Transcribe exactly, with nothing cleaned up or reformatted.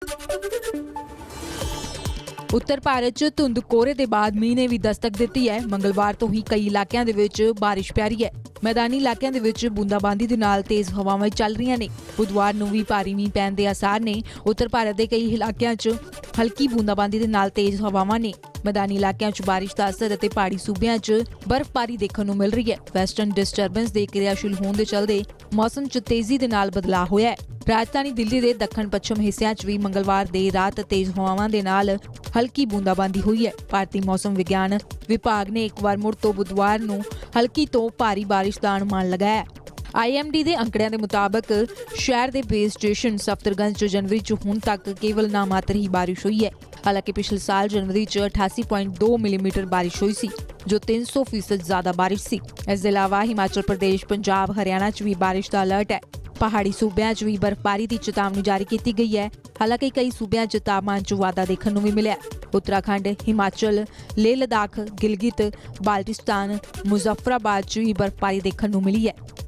उत्तर भारत च धुंध कोहरे के बाद मीह ने भी दस्तक दी है। मंगलवार तो ही कई इलाकों के बारिश पै रही है। मैदानी इलाकों के बूंदाबांदी के नाल तेज हवावां चल रही ने। बुधवार नूं भी भारी मीह पैण के आसार ने। उत्तर भारत के कई इलाकों च हल्की बूंदाबांदी के नाल तेज हवावां ने। मैदानी इलाकों च बारिश का असर और पहाड़ी सूबों च बर्फबारी देखने को मिल रही है। वैसटर्न डिस्टरबेंस के क्रियाशील होने के चलते मौसम च तेजी के नाल बदलाव होया है। राजधानी दिल्ली के दक्षिण पश्चिम हिस्सों च भी मंगलवार देर रात तेज हवावां दे नाल हल्की बूंदाबांदी हुई है। भारतीय मौसम विज्ञान विभाग ने एक बार मुड़ तो बुधवार नूं हल्की तो भारी बारिश का अनुमान लगाया। आई एम डी के अंकड़ियों के मुताबिक शहर के बेस स्टेशन सफदरगंज च जनवरी च हुण तक केवल नामात्र ही बारिश हुई है। हालांकि पिछले साल जनवरी च अठासी पॉइंट दो मिलीमीटर बारिश हुई सी, जो तीन सौ फीसद ज्यादा बारिश सी। इसके अलावा हिमाचल प्रदेश, पंजाब, हरियाणा च भी बारिश का अलर्ट है। पहाड़ी सूबों च भी बर्फबारी की चेतावनी जारी की गई है। हालांकि कई सूबों च तापमान च वाधा देखने को भी मिला। उत्तराखंड, हिमाचल, लेह लद्दाख, गिलगित, बाल्टिस्तान, मुजफ्फराबाद च भी बर्फबारी देखने को मिली है।